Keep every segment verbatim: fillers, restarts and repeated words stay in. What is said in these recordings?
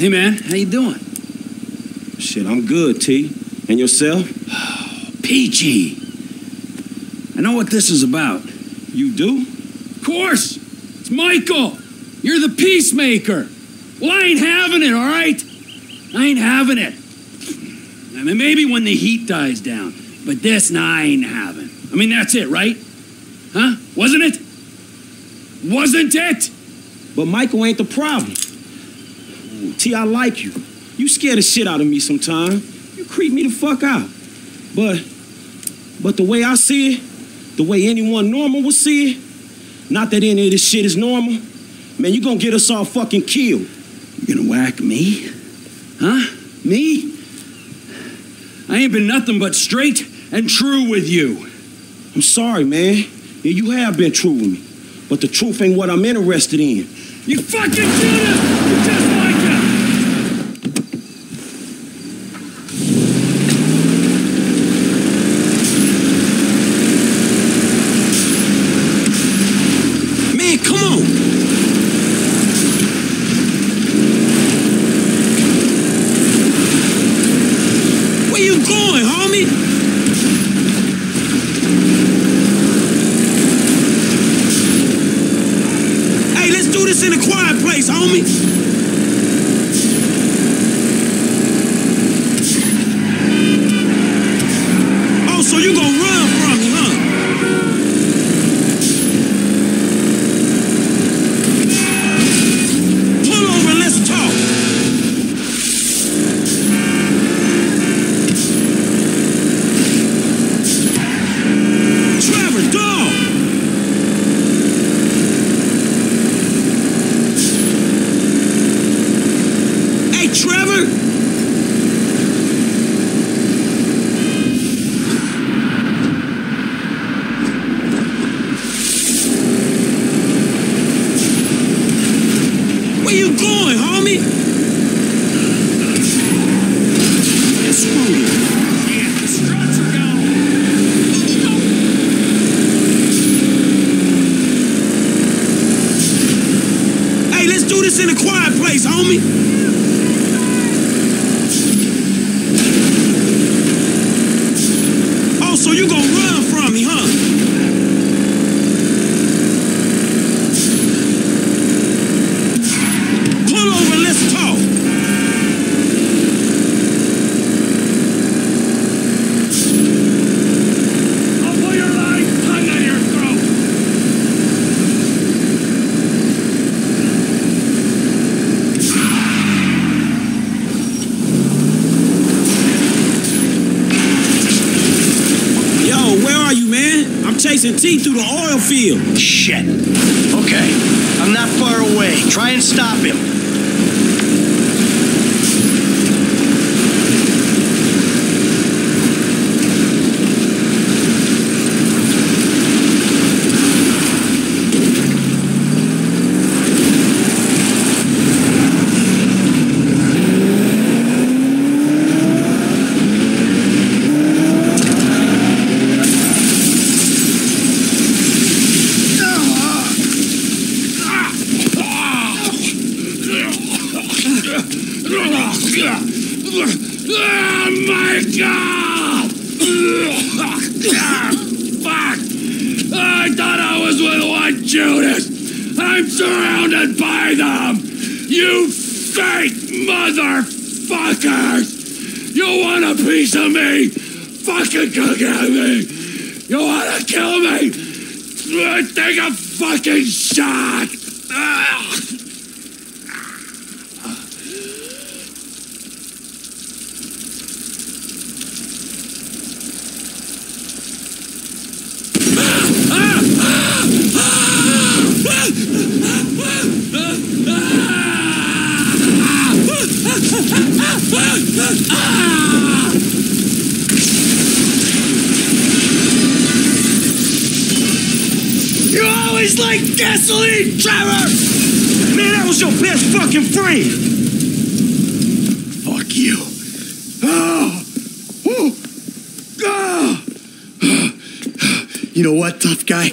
Hey, man, how you doing? Shit, I'm good, T. And yourself? Peachy. I know what this is about. You do? Of course. It's Michael. You're the peacemaker. Well, I ain't having it, all right? I ain't having it. I mean, maybe when the heat dies down. But this, nah, I ain't having. I mean, that's it, right? Huh? Wasn't it? Wasn't it? But Michael ain't the problem. T, I like you. You scare the shit out of me sometimes. You creep me the fuck out. But, but the way I see it, the way anyone normal would see it, not that any of this shit is normal, man, you gonna get us all fucking killed. You gonna whack me? Huh? Me? I ain't been nothing but straight and true with you. I'm sorry, man. Yeah, you have been true with me. But the truth ain't what I'm interested in. You fucking did it! You just like it! Man, come on! Where you going, homie? In a quiet place, homie. Oh, so you gonna run from me, huh? Pull over and let's talk. Trevor, dog. Trevor? Where you going, homie? Screw you. Yeah, the struts are gone. Hey, let's do this in a quiet place, homie. So you gonna run from me, huh? Pull over and let's talk. I'll pull your lying tongue down your throat. Chasing T through the oil field. Shit. Okay, I'm not far away. Try and stop him. Oh my God! Fuck! I thought I was with one Judas. I'm surrounded by them. You fake motherfuckers! You want a piece of me? Fucking cook at me! You wanna kill me? Take a fucking shot! You always like gasoline, Trevor! Man, that was your best fucking friend! Fuck you. Oh. Oh. Oh. You know what, tough guy?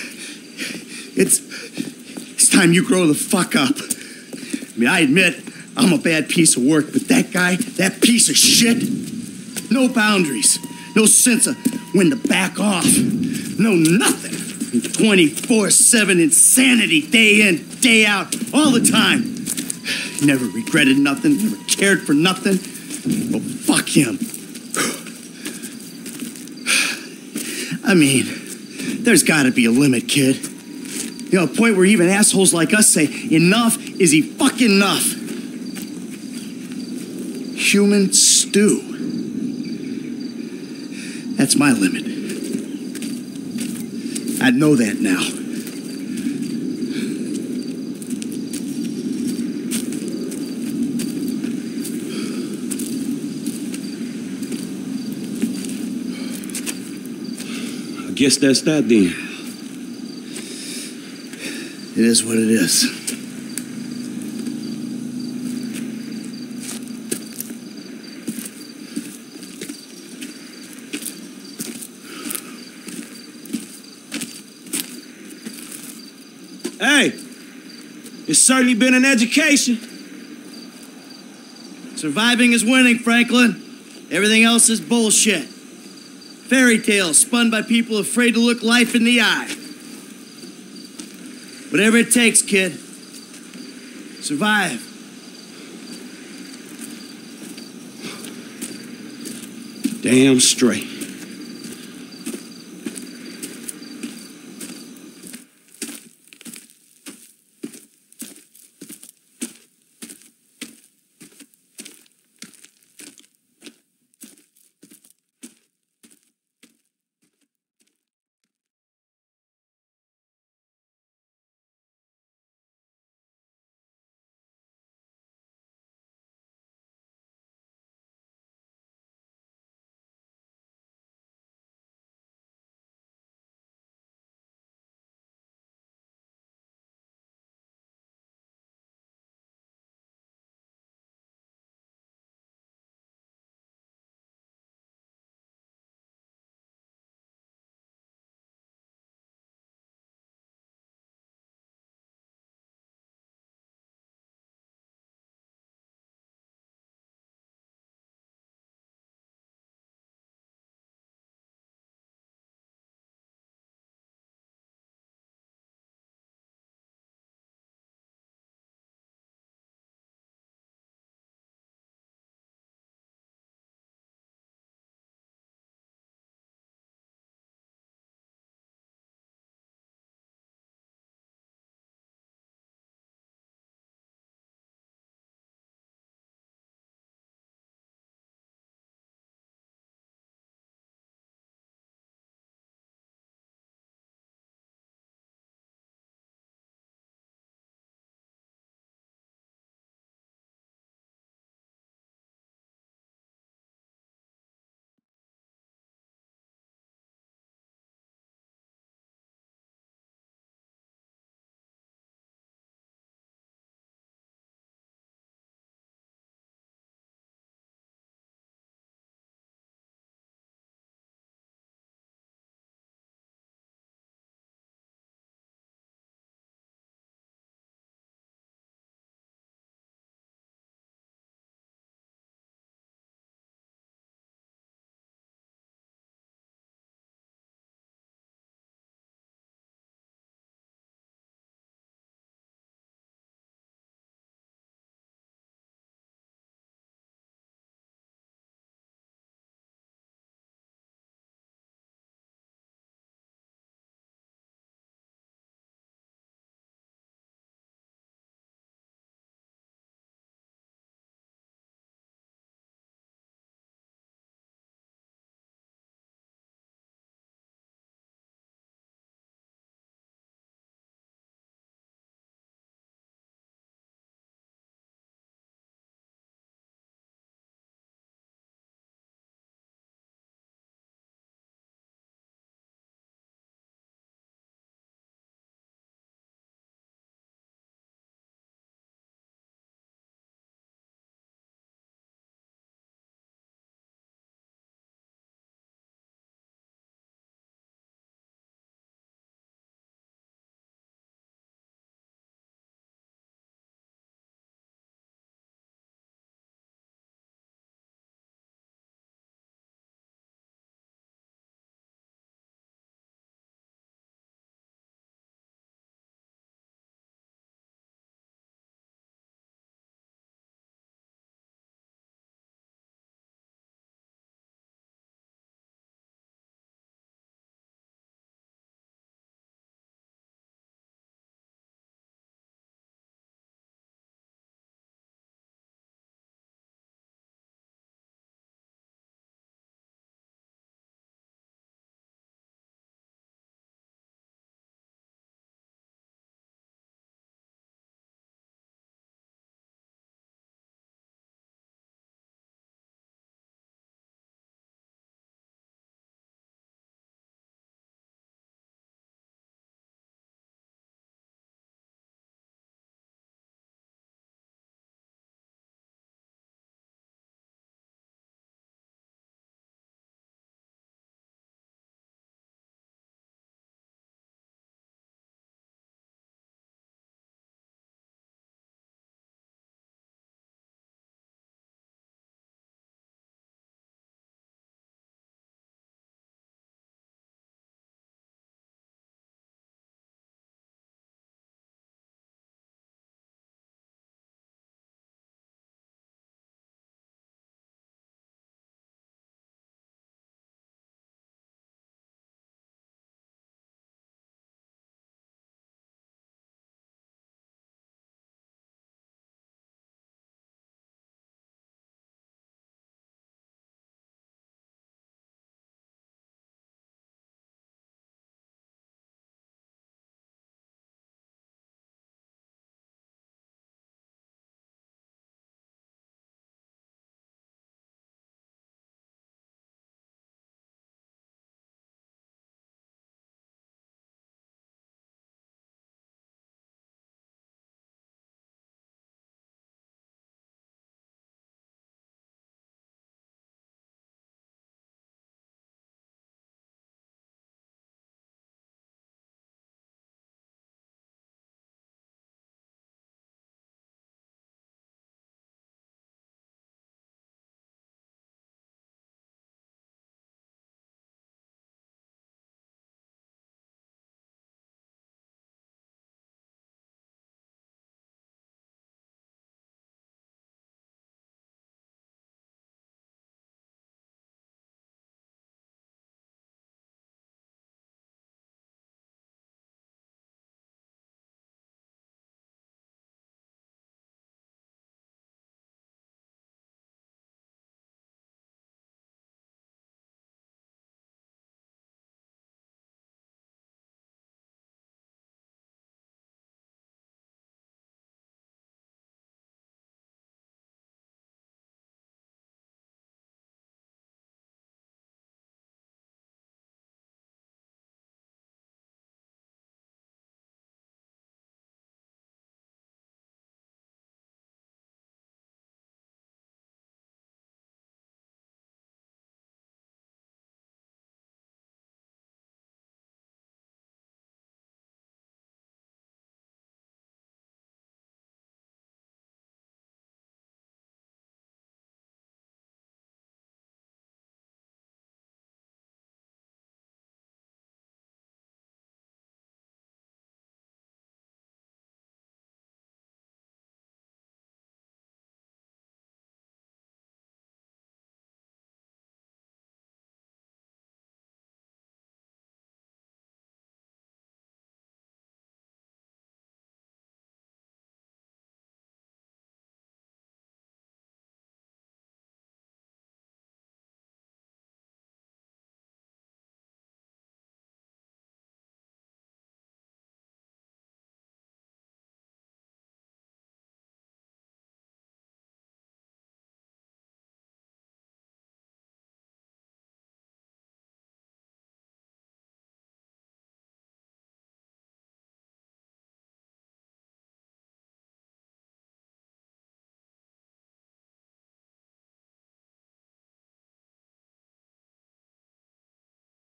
It's... It's time you grow the fuck up. I mean, I admit, I'm a bad piece of work, but that guy, that piece of shit, no boundaries, no sense of when to back off, no nothing. twenty-four seven insanity, day in, day out, all the time. Never regretted nothing, never cared for nothing. Well, fuck him. I mean, there's gotta be a limit, kid. You know, a point where even assholes like us say, enough is he fucking enough. Human stew. That's my limit. I know that now. I guess that's that then. It is what it is. Hey, it's certainly been an education. Surviving is winning, Franklin. Everything else is bullshit. Fairy tales spun by people afraid to look life in the eye. Whatever it takes, kid. Survive. Damn straight.